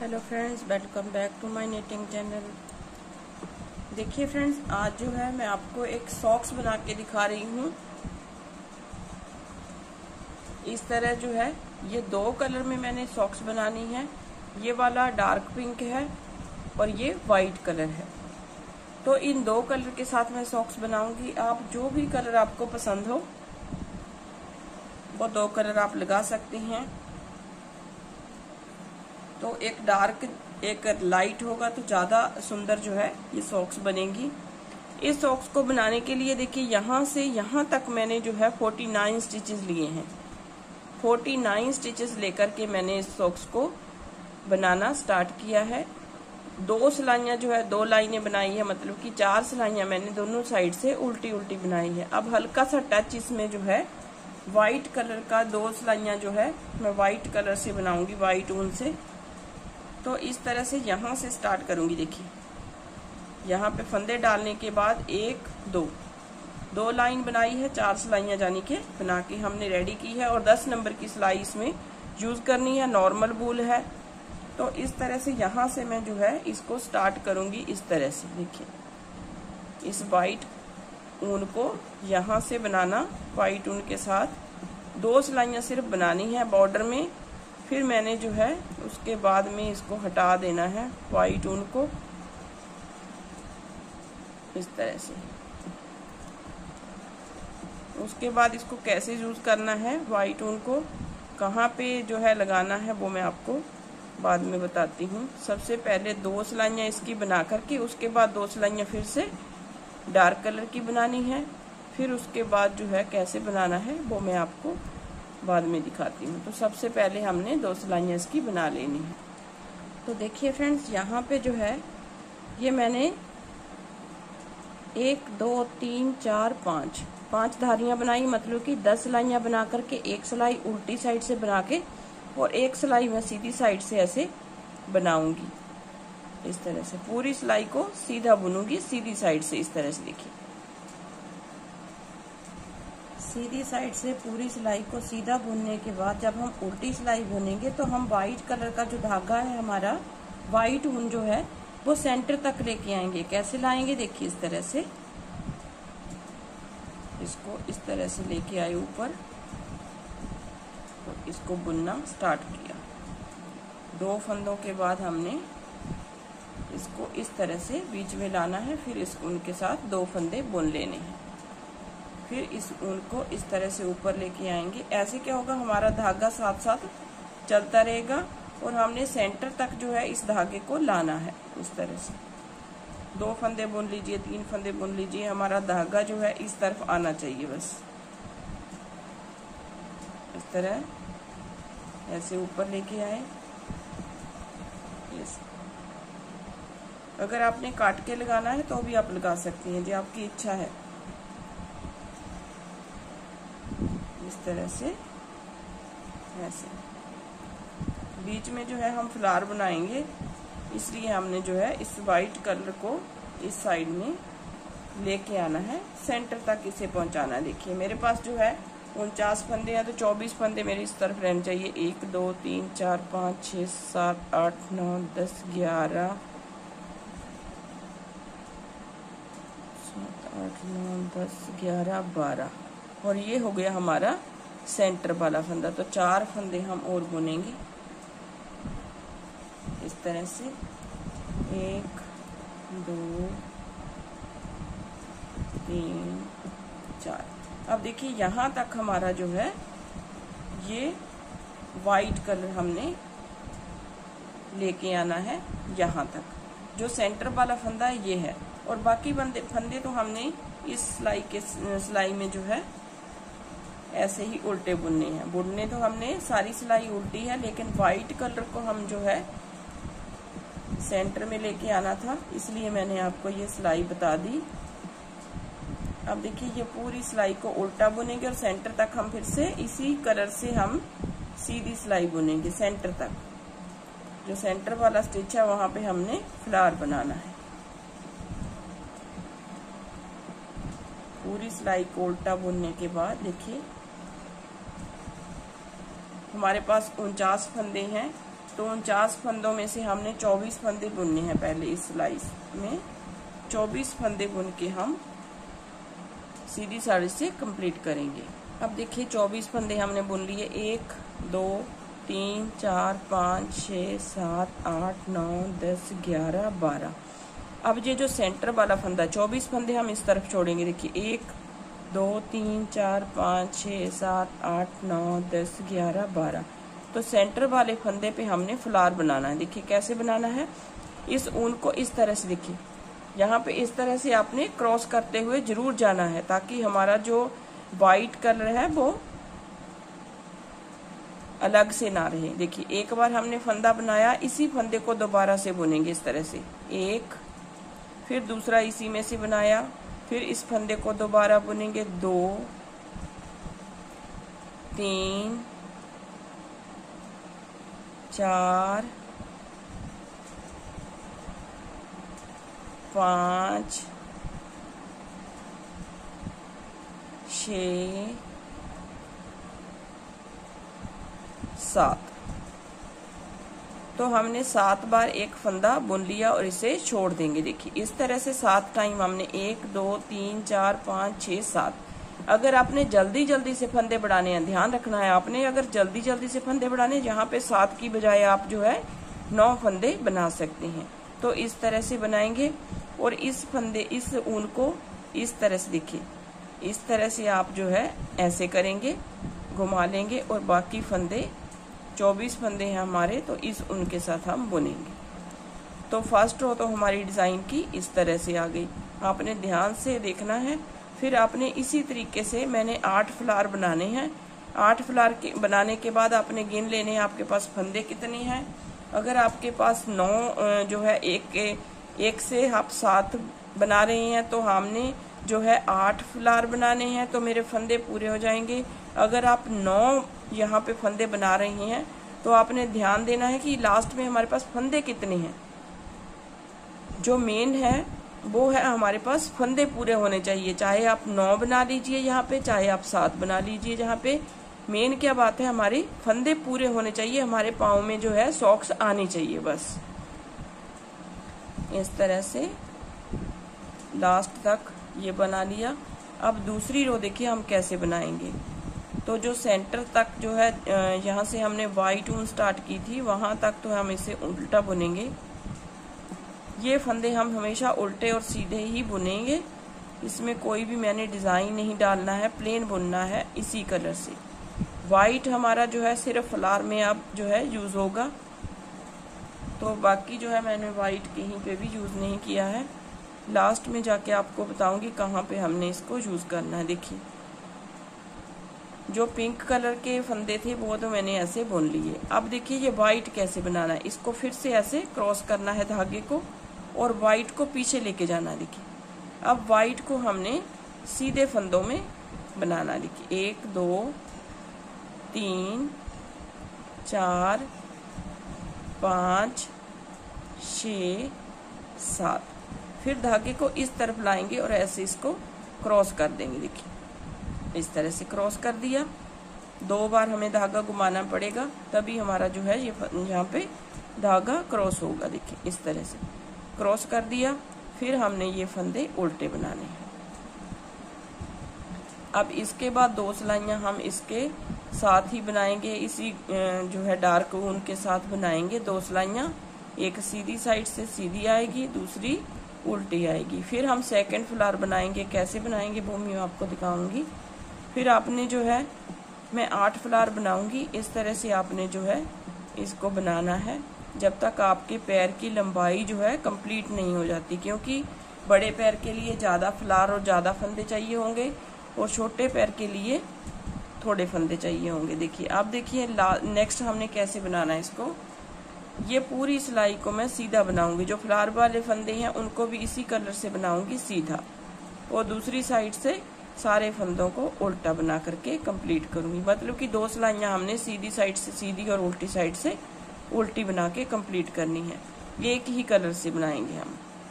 Hello friends, welcome back to my knitting channel. देखिए friends, आज जो है मैं आपको एक सॉक्स बना के दिखा रही हूँ। इस तरह जो है ये दो कलर में मैंने सॉक्स बनानी है। ये वाला डार्क पिंक है और ये वाइट कलर है। तो इन दो कलर के साथ मैं सॉक्स बनाऊंगी। आप जो भी कलर आपको पसंद हो वो दो कलर आप लगा सकती हैं। तो एक डार्क एक लाइट होगा तो ज्यादा सुंदर जो है ये सॉक्स बनेगी। इस सॉक्स को बनाने के लिए देखिए यहाँ से यहाँ तक मैंने जो है 49 स्टिचेस लिए हैं। 49 स्टिचेस लेकर के मैंने इस सॉक्स को बनाना स्टार्ट किया है। दो सिलाइयाँ जो है दो लाइनें बनाई है, मतलब कि 4 सिलाइयाँ मैंने दोनों साइड से उल्टी उल्टी बनाई है। अब हल्का सा टच इसमें जो है व्हाइट कलर का, 2 सिलाइयाँ जो है मैं व्हाइट कलर से बनाऊंगी, व्हाइट ऊन से। तो इस तरह से यहाँ से स्टार्ट करूंगी। देखिए यहाँ पे फंदे डालने के बाद 1 2 लाइन बनाई है, 4 सिलाइयाँ जानी के बना के हमने रेडी की है। और 10 नंबर की सिलाई इसमें यूज करनी है, नॉर्मल वूल है। तो इस तरह से यहाँ से मैं जो है इसको स्टार्ट करूंगी। इस तरह से देखिए इस वाइट ऊन को यहाँ से बनाना, वाइट ऊन के साथ 2 सिलाइयाँ सिर्फ बनानी है बॉर्डर में। फिर मैंने जो है उसके बाद में इसको हटा देना है वाइट ऊन को इस तरह से। उसके बाद इसको कैसे यूज करना है, वाइट ऊन को कहाँ पे जो है लगाना है, वो मैं आपको बाद में बताती हूँ। सबसे पहले 2 सिलाइयाँ इसकी बना करके उसके बाद 2 सिलाइयाँ फिर से डार्क कलर की बनानी है। फिर उसके बाद जो है कैसे बनाना है वो मैं आपको बाद में दिखाती हूँ। तो सबसे पहले हमने 2 सिलाइयाँ इसकी बना लेनी है। तो देखिए फ्रेंड्स, यहाँ पे जो है ये मैंने 1 2 3 4 5 धारियाँ बनाई, मतलब कि 10 सिलाइयाँ बना करके एक सिलाई उल्टी साइड से बना के और एक सिलाई मैं सीधी साइड से ऐसे बनाऊंगी। इस तरह से पूरी सिलाई को सीधा बुनूंगी, सीधी साइड से। इस तरह से देखिए सीधी साइड से पूरी सिलाई को सीधा बुनने के बाद जब हम उल्टी सिलाई बुनेंगे तो हम व्हाइट कलर का जो धागा है हमारा, व्हाइट ऊन जो है वो सेंटर तक लेके आएंगे। कैसे लाएंगे, देखिए इस तरह से इसको इस तरह से लेके आए ऊपर और इसको बुनना स्टार्ट किया। 2 फंदों के बाद हमने इसको इस तरह से बीच में लाना है। फिर इस ऊन के साथ 2 फंदे बुन लेने हैं। फिर इस ऊन को इस तरह से ऊपर लेके आएंगे। ऐसे क्या होगा, हमारा धागा साथ साथ चलता रहेगा और हमने सेंटर तक जो है इस धागे को लाना है। इस तरह से 2 फंदे बुन लीजिए, 3 फंदे बुन लीजिए। हमारा धागा जो है इस तरफ आना चाहिए, बस इस तरह ऐसे ऊपर लेके आए। अगर आपने काट के लगाना है तो भी आप लगा सकती हैं, जो आपकी इच्छा है। इस तरह से ऐसे बीच में जो है हम फ्लावर बनाएंगे, इसलिए हमने जो है इस वाइट कलर को इस साइड में लेके आना है, सेंटर तक इसे पहुंचाना है। देखिए मेरे पास जो है 49 फंदे हैं तो 24 फंदे मेरे इस तरफ रहने चाहिए। 1 2 3 4 5 6 7 8 9 10 11 8 9 10 11 12 और ये हो गया हमारा सेंटर वाला फंदा। तो 4 फंदे हम और बुनेंगे इस तरह से। 1 2 3 4। अब देखिए यहाँ तक हमारा जो है ये वाइट कलर हमने लेके आना है। यहाँ तक जो सेंटर वाला फंदा है ये है, और बाकी फंदे तो हमने इस सिलाई में जो है ऐसे ही उल्टे बुनने हैं। बुनने तो हमने सारी सिलाई उल्टी है, लेकिन व्हाइट कलर को हम जो है सेंटर में लेके आना था, इसलिए मैंने आपको ये सिलाई बता दी। अब देखिए ये पूरी सिलाई को उल्टा बुनेंगे और सेंटर तक हम फिर से इसी कलर से हम सीधी सिलाई बुनेंगे सेंटर तक। जो सेंटर वाला स्टिच है वहां पे हमने फ्लावर बनाना है। पूरी सिलाई को उल्टा बुनने के बाद देखिए हमारे पास 49 फंदे हैं तो 49 फंदों में से हमने 24 फंदे बुनने हैं। पहले इस सिलाई में 24 फंदे बुन के हम सीधी साड़ी से कंप्लीट करेंगे। अब देखिए 24 फंदे हमने बुन लिए, 1 2 3 4 5 6 7 8 9 10 11 12। अब ये जो सेंटर वाला फंदा 24 फंदे हम इस तरफ छोड़ेंगे। देखिए 1 2 3 4 5 6 7 8 9 10 11 12। तो सेंटर वाले फंदे पे हमने फ्लावर बनाना है। देखिए कैसे बनाना है, इस ऊन को इस तरह से, देखिए यहाँ पे इस तरह से आपने क्रॉस करते हुए जरूर जाना है, ताकि हमारा जो वाइट कलर है वो अलग से ना रहे। देखिए एक बार हमने फंदा बनाया, इसी फंदे को दोबारा से बुनेंगे इस तरह से, एक, फिर दूसरा इसी में से बनाया, फिर इस फंदे को दोबारा बुनेंगे, 2 3 4 5 6 7। तो हमने 7 बार एक फंदा बुन लिया और इसे छोड़ देंगे। देखिए इस तरह से 7 टाइम हमने 1 2 3 4 5 6 7। अगर आपने जल्दी जल्दी से फंदे बढ़ाने हैं, ध्यान रखना है आपने, अगर जल्दी जल्दी से फंदे बढ़ाने, यहाँ पे 7 की बजाय आप जो है 9 फंदे बना सकते हैं। तो इस तरह से बनाएंगे और इस ऊन को इस तरह से, देखिए इस तरह से आप जो है ऐसे करेंगे, घुमा लेंगे और बाकी फंदे 24 फंदे हैं हमारे, तो इस ऊन के साथ हम बुनेंगे। तो फर्स्ट रो तो हमारी डिजाइन की इस तरह से आ गई, आपने ध्यान से देखना है। फिर आपने इसी तरीके से, मैंने 8 फ्लावर बनाने हैं। 8 फ्लावर बनाने के बाद आपने गिन लेने हैं आपके पास फंदे कितने हैं। अगर आपके पास 9 जो है एक से आप 7 बना रहे हैं, तो हमने जो है 8 फ्लावर बनाने हैं, तो मेरे फंदे पूरे हो जाएंगे। अगर आप 9 यहाँ पे फंदे बना रही हैं, तो आपने ध्यान देना है कि लास्ट में हमारे पास फंदे कितने हैं। जो मेन है वो है हमारे पास फंदे पूरे होने चाहिए, चाहे आप 9 बना लीजिए यहाँ पे, चाहे आप 7 बना लीजिए। जहाँ पे मेन क्या बात है, हमारे फंदे पूरे होने चाहिए, हमारे पाँव में जो है सॉक्स आनी चाहिए। बस इस तरह से लास्ट तक ये बना लिया। अब दूसरी रो देखिए हम कैसे बनाएंगे। तो जो सेंटर तक जो है, यहाँ से हमने वाइट ऊन स्टार्ट की थी, वहां तक तो हम इसे उल्टा बुनेंगे। ये फंदे हम हमेशा उल्टे और सीधे ही बुनेंगे, इसमें कोई भी मैंने डिजाइन नहीं डालना है, प्लेन बुनना है इसी कलर से। वाइट हमारा जो है सिर्फ फ्लावर में अब जो है यूज होगा, तो बाकी जो है मैंने वाइट कहीं पे भी यूज नहीं किया है। लास्ट में जाके आपको बताऊंगी कहाँ पे हमने इसको यूज करना है। देखिए जो पिंक कलर के फंदे थे वो तो मैंने ऐसे बुन लिए। अब देखिए ये वाइट कैसे बनाना है, इसको फिर से ऐसे क्रॉस करना है धागे को और वाइट को पीछे लेके जाना है। देखिए अब वाइट को हमने सीधे फंदों में बनाना है। देखिए 1 2 3 4 5 6 7। फिर धागे को इस तरफ लाएंगे और ऐसे इसको क्रॉस कर देंगे। देखिए इस तरह से क्रॉस कर दिया। 2 बार हमें धागा घुमाना पड़ेगा, तभी हमारा जो है ये यहाँ पे धागा क्रॉस होगा। देखिए इस तरह से क्रॉस कर दिया। फिर हमने ये फंदे उल्टे बनाने हैं। अब इसके बाद 2 सिलाइयाँ हम इसके साथ ही बनाएंगे, इसी जो है डार्क ऊन के साथ बनाएंगे 2 सिलाइयाँ। एक सीधी साइड से सीधी आएगी, दूसरी उल्टी आएगी। फिर हम सेकंड फ्लावर बनाएंगे, कैसे बनाएंगे वो मैं आपको दिखाऊंगी। फिर आपने जो है, मैं 8 फ्लावर बनाऊंगी, इस तरह से आपने जो है इसको बनाना है जब तक आपके पैर की लंबाई जो है कंप्लीट नहीं हो जाती, क्योंकि बड़े पैर के लिए ज़्यादा फ्लावर और ज़्यादा फंदे चाहिए होंगे और छोटे पैर के लिए थोड़े फंदे चाहिए होंगे। देखिए अब देखिए नेक्स्ट हमने कैसे बनाना है इसको। ये पूरी सिलाई को मैं सीधा बनाऊंगी, जो फ्लावर वाले फंदे हैं उनको भी इसी कलर से बनाऊंगी सीधा, और दूसरी साइड से सारे फंदों को उल्टा बना करके कंप्लीट करूंगी। मतलब कि 2 सिलाइयाँ हमने सीधी साइड से सीधी और उल्टी साइड से उल्टी बना के कंप्लीट करनी है। ये एक ही कलर से बनाएंगे हम,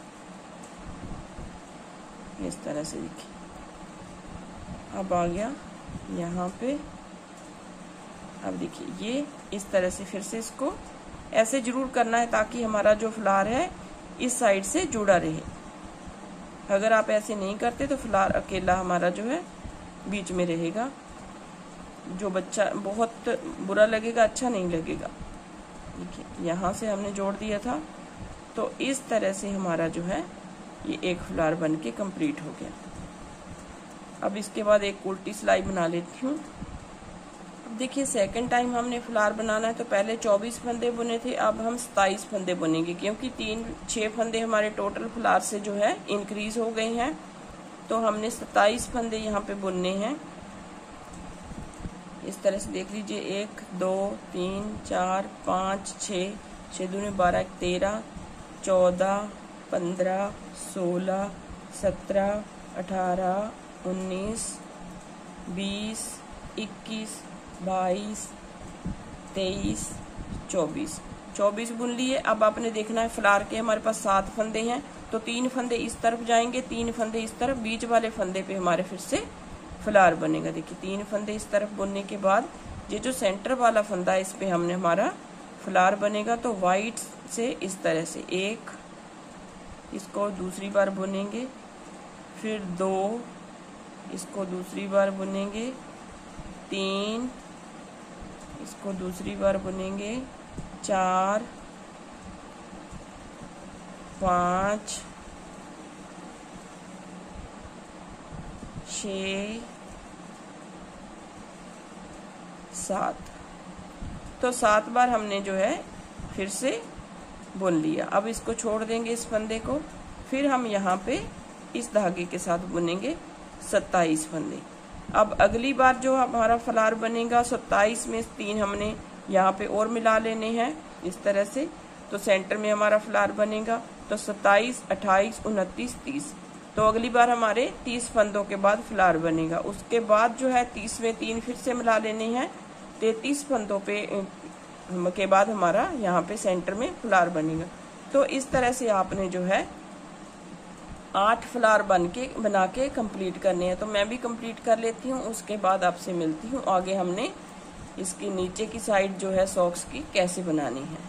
इस तरह से। देखिए अब आ गया यहाँ पे। अब देखिए ये इस तरह से फिर से इसको ऐसे जरूर करना है ताकि हमारा जो फ्लावर है इस साइड से जुड़ा रहे। अगर आप ऐसे नहीं करते तो फ्लावर अकेला हमारा जो है बीच में रहेगा, जो बच्चा बहुत बुरा लगेगा, अच्छा नहीं लगेगा। देखिए यहाँ से हमने जोड़ दिया था, तो इस तरह से हमारा जो है ये एक फ्लावर बन के कम्प्लीट हो गया। अब इसके बाद एक उल्टी सिलाई बना लेती हूँ। अब देखिए सेकंड टाइम हमने फ्लावर बनाना है, तो पहले 24 फंदे बुने थे, अब हम 27 फंदे बुनेंगे, क्योंकि 6 फंदे हमारे टोटल फ्लावर से जो है इंक्रीज हो गए हैं, तो हमने 27 फंदे यहाँ पे बुनने हैं। इस तरह से देख लीजिए, 1 2 3 4 5 6, 6 दूनी 12, 13 14 15 16 17 18 19 20 21 22 23 24 बुन लिए। अब आपने देखना है फ्लावर के हमारे पास 7 फंदे हैं, तो 3 फंदे इस तरफ जाएंगे, 3 फंदे इस तरफ, बीच वाले फंदे पे हमारे फिर से फ्लावर बनेगा। देखिए 3 फंदे इस तरफ बुनने के बाद ये जो सेंटर वाला फंदा है इस पे हमने हमारा फ्लावर बनेगा। तो वाइट से इस तरह से 1, इसको दूसरी बार बुनेंगे, फिर 2, इसको दूसरी बार बुनेंगे, 3, इसको दूसरी बार बुनेंगे, 4 5 6 7, तो 7 बार हमने जो है फिर से बुन लिया। अब इसको छोड़ देंगे इस फंदे को, फिर हम यहाँ पे इस धागे के साथ बुनेंगे 27 फंदे। अब अगली बार जो हमारा फ्लावर बनेगा 27 में 3 हमने यहाँ पे और मिला लेने हैं इस तरह से, तो सेंटर में हमारा फ्लावर बनेगा। तो 27 28 29 30, तो अगली बार हमारे 30 फंदों के बाद फ्लावर बनेगा। उसके बाद जो है 30 में 3 फिर से मिला लेने हैं, 33 फंदों के बाद हमारा यहाँ पे सेंटर में फ्लावर बनेगा। तो इस तरह से आपने जो है 8 फ्लावर बना के कंप्लीट करने हैं। तो मैं भी कंप्लीट कर लेती हूँ, उसके बाद आपसे मिलती हूँ आगे हमने इसकी नीचे की साइड जो है सॉक्स की कैसे बनानी है।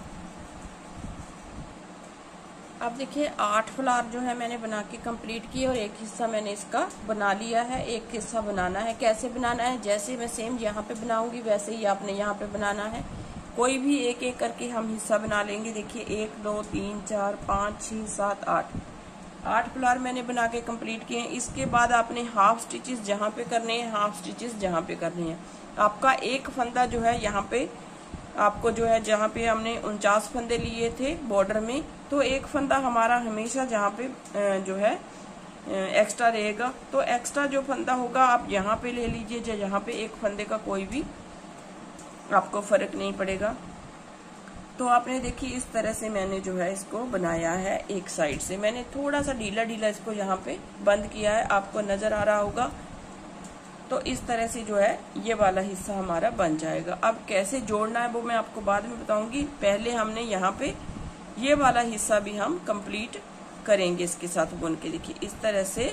अब देखिए 8 फ्लावर जो है मैंने बना के कंप्लीट किए और एक हिस्सा मैंने इसका बना लिया है। एक हिस्सा बनाना है, कैसे बनाना है, जैसे मैं सेम यहाँ पे बनाऊंगी वैसे ही आपने यहाँ पे बनाना है। कोई भी एक एक करके हम हिस्सा बना लेंगे। देखिए 1 2 3 4 5 6 7 8 फ्लावर मैंने बना के कंप्लीट किए हैं। इसके बाद आपने हाफ स्टिचेस जहाँ पे करने हैं, हाफ स्टिचेस जहाँ पे करने हैं। आपका एक फंदा जो है यहाँ पे आपको जो है, जहाँ पे हमने 49 फंदे लिए थे बॉर्डर में, तो एक फंदा हमारा हमेशा जहाँ पे जो है एक्स्ट्रा रहेगा। तो एक्स्ट्रा जो फंदा होगा आप यहाँ पे ले लीजिए, जहाँ पे एक फंदे का कोई भी आपको फर्क नहीं पड़ेगा। तो आपने देखिए इस तरह से मैंने जो है इसको बनाया है। एक साइड से मैंने थोड़ा सा ढीला ढीला इसको यहाँ पे बंद किया है, आपको नजर आ रहा होगा। तो इस तरह से जो है ये वाला हिस्सा हमारा बन जाएगा। अब कैसे जोड़ना है वो मैं आपको बाद में बताऊंगी। पहले हमने यहाँ पे ये वाला हिस्सा भी हम कंप्लीट करेंगे इसके साथ बुन के। देखिए इस तरह से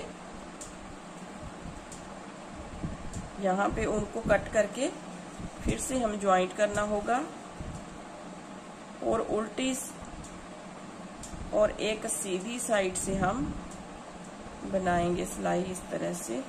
यहाँ पे उनको कट करके फिर से हम ज्वाइंट करना होगा और उल्टी और एक सीधी साइड से हम बनाएंगे सिलाई इस तरह से।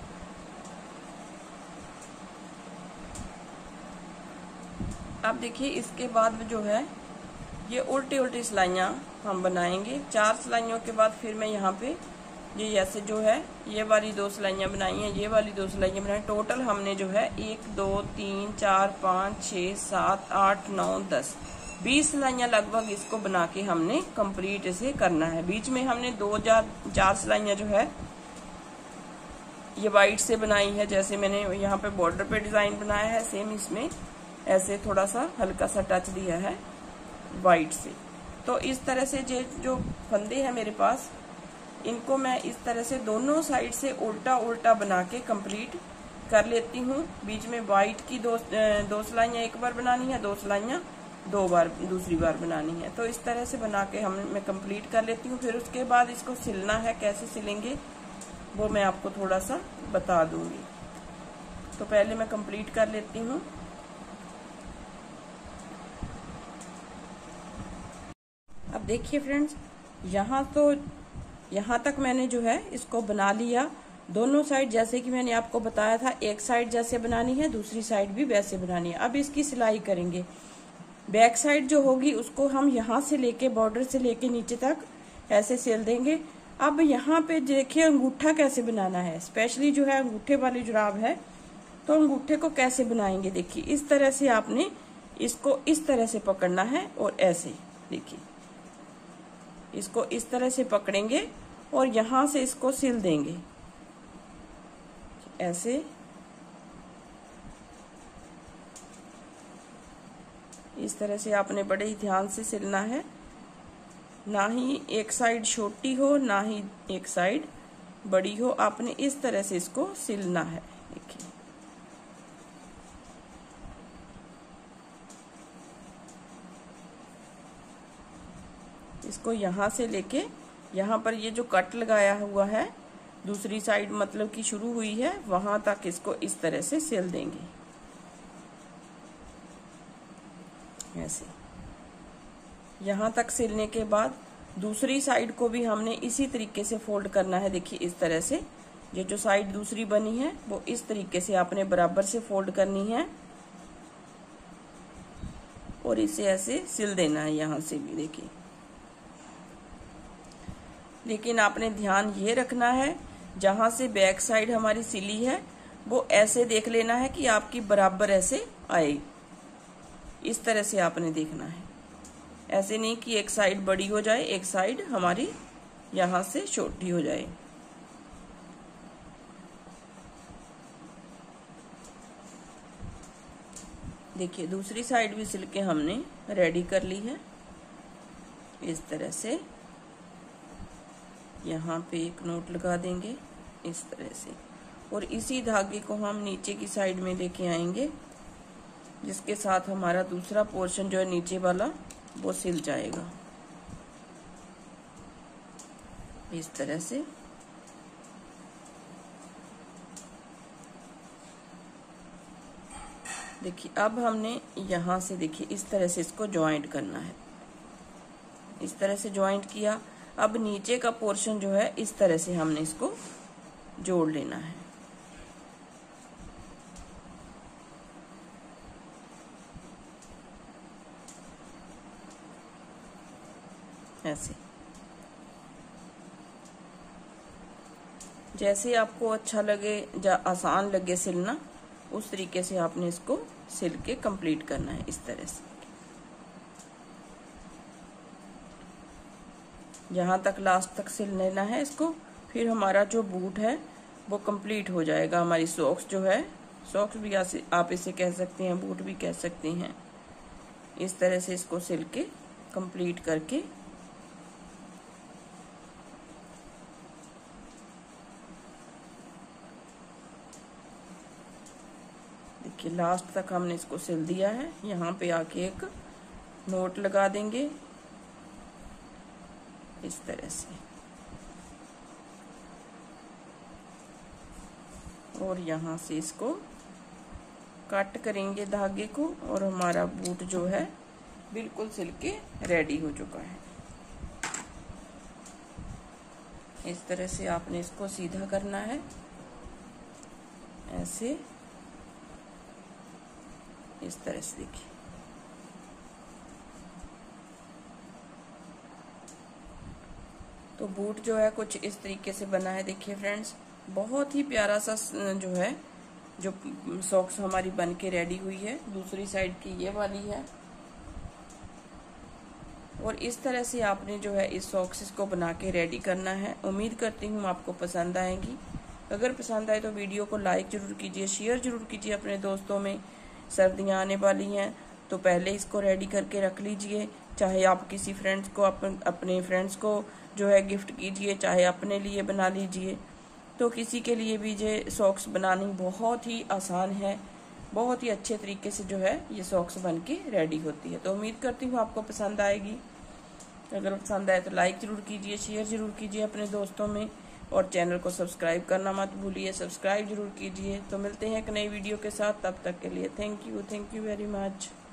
अब देखिए इसके बाद जो है ये उल्टी उल्टी सिलाइयाँ हम बनाएंगे। 4 सिलाइयों के बाद फिर मैं यहाँ पे ये ऐसे जो है ये वाली 2 सिलाइयाँ बनाई हैं, ये वाली 2 सिलाइयाँ बनाई। टोटल हमने जो है 1 2 3 4 5 6 7 8 9 10 20 सिलाइयाँ लगभग इसको बना के हमने कंप्लीट इसे करना है। बीच में हमने 4 सिलाइयाँ जो है ये वाइट से बनाई है, जैसे मैंने यहाँ पे बॉर्डर पे डिजाइन बनाया है, सेम इसमें ऐसे थोड़ा सा हल्का सा टच दिया है वाइट से। तो इस तरह से जो फंदे हैं मेरे पास, इनको मैं इस तरह से दोनों साइड से उल्टा उल्टा बना के कंप्लीट कर लेती हूँ। बीच में वाइट की दो सिलाइयाँ एक बार बनानी है, 2 सिलाइयाँ 2 बार दूसरी बार बनानी है। तो इस तरह से बना के मैं कंप्लीट कर लेती हूँ। फिर उसके बाद इसको सिलना है, कैसे सिलेंगे वो मैं आपको थोड़ा सा बता दूंगी। तो पहले मैं कंप्लीट कर लेती हूँ। देखिए फ्रेंड्स, यहाँ तक मैंने जो है इसको बना लिया। दोनों साइड जैसे कि मैंने आपको बताया था, एक साइड जैसे बनानी है, दूसरी साइड भी वैसे बनानी है। अब इसकी सिलाई करेंगे। बैक साइड जो होगी उसको हम यहाँ से लेके, बॉर्डर से लेके नीचे तक ऐसे सिल देंगे। अब यहाँ पे देखिए अंगूठा कैसे बनाना है, स्पेशली जो है अंगूठे वाली जुराब है, तो अंगूठे को कैसे बनाएंगे। देखिए इस तरह से आपने इसको इस तरह से पकड़ना है और ऐसे देखिए इसको इस तरह से पकड़ेंगे और यहाँ से इसको सिल देंगे ऐसे। इस तरह से आपने बड़े ही ध्यान से सिलना है, ना ही एक साइड छोटी हो ना ही एक साइड बड़ी हो, आपने इस तरह से इसको सिलना है। देखिए इसको यहाँ से लेके यहाँ पर ये जो कट लगाया हुआ है दूसरी साइड मतलब कि शुरू हुई है, वहां तक इसको इस तरह से सिल देंगे ऐसे। यहाँ तक सिलने के बाद दूसरी साइड को भी हमने इसी तरीके से फोल्ड करना है। देखिए इस तरह से ये जो साइड दूसरी बनी है वो इस तरीके से आपने बराबर से फोल्ड करनी है और इसे ऐसे सिल देना है यहाँ से भी। देखिए लेकिन आपने ध्यान ये रखना है, जहां से बैक साइड हमारी सिली है वो ऐसे देख लेना है कि आपकी बराबर ऐसे आए। इस तरह से आपने देखना है, ऐसे नहीं कि एक साइड बड़ी हो जाए, एक साइड हमारी यहां से छोटी हो जाए। देखिए दूसरी साइड भी सिल के हमने रेडी कर ली है इस तरह से। यहाँ पे एक नोट लगा देंगे इस तरह से और इसी धागे को हम नीचे की साइड में लेके आएंगे, जिसके साथ हमारा दूसरा पोर्शन जो है नीचे वाला वो सिल जाएगा इस तरह से। देखिए अब हमने यहाँ से देखिए इस तरह से इसको ज्वाइंट करना है, इस तरह से ज्वाइंट किया। अब नीचे का पोर्शन जो है इस तरह से हमने इसको जोड़ लेना है ऐसे। जैसे आपको अच्छा लगे या आसान लगे सिलना, उस तरीके से आपने इसको सिल के कंप्लीट करना है इस तरह से। यहाँ तक लास्ट तक सिल लेना है इसको, फिर हमारा जो बूट है वो कंप्लीट हो जाएगा। हमारी सॉक्स जो है, सॉक्स भी आप इसे कह सकते हैं, बूट भी कह सकते हैं। इस तरह से इसको सिल के कंप्लीट करके देखिए लास्ट तक हमने इसको सिल दिया है। यहाँ पे आके एक नोट लगा देंगे इस तरह से और यहाँ से इसको कट करेंगे धागे को और हमारा बूट जो है बिल्कुल सिल के रेडी हो चुका है। इस तरह से आपने इसको सीधा करना है ऐसे, इस तरह से। देखिए तो बूट जो है कुछ इस तरीके से बना है। देखिए फ्रेंड्स बहुत ही प्यारा सा जो है जो सॉक्स हमारी बन के रेडी हुई है। दूसरी साइड की ये वाली है और इस तरह से आपने जो है इस सॉक्स को बना के रेडी करना है। उम्मीद करती हूँ आपको पसंद आएंगी। अगर पसंद आए तो वीडियो को लाइक जरूर कीजिए, शेयर जरूर कीजिए अपने दोस्तों में। सर्दियाँ आने वाली हैं तो पहले इसको रेडी करके रख लीजिए। चाहे आप किसी फ्रेंड्स को अपने फ्रेंड्स को जो है गिफ्ट कीजिए, चाहे अपने लिए बना लीजिए। तो किसी के लिए भी ये सॉक्स बनानी बहुत ही आसान है, बहुत ही अच्छे तरीके से जो है ये सॉक्स बन के रेडी होती है। तो उम्मीद करती हूँ आपको पसंद आएगी। अगर पसंद आए तो लाइक जरूर कीजिए, शेयर जरूर कीजिए अपने दोस्तों में और चैनल को सब्सक्राइब करना मत भूलिए, सब्सक्राइब जरूर कीजिए। तो मिलते हैं एक नई वीडियो के साथ, तब तक के लिए थैंक यू वेरी मच।